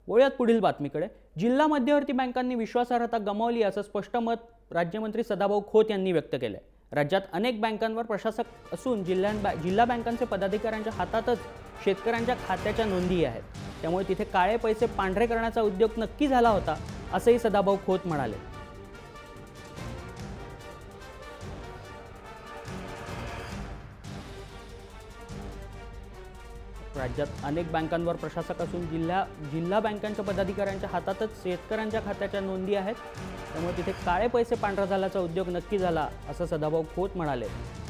वळूयात पुढील बातमीकडे। जिल्हा मध्यवर्ती बँकांनी विश्वासार्हता गमावली असं स्पष्ट मत राज्यमंत्री सदाभाऊ खोत यांनी व्यक्त केलंय। राज्यात अनेक बँकांवर प्रशासक असून जिल्हा बँकांचे पदाधिकाऱ्यांच्या हातातच शेतकऱ्यांच्या खात्याच्या नोंदी आहेत, त्यामुळे तिथे काळे पैसे पांढरे करण्याचा उद्योग नक्की झाला होता असंही सदाभाऊ खोत म्हणाले। राज्यात अनेक बँकांवर प्रशासक असून जिल्हा बँकांच्या पदाधिकाऱ्यांच्या हातातच शेतकऱ्यांच्या खात्याच्या नोंदी आहेत, त्यामुळे तिथे काळे पैसे पांढरा झाल्याचा उद्योग नक्की झाला असं सदाभाऊ खोत म्हणाले।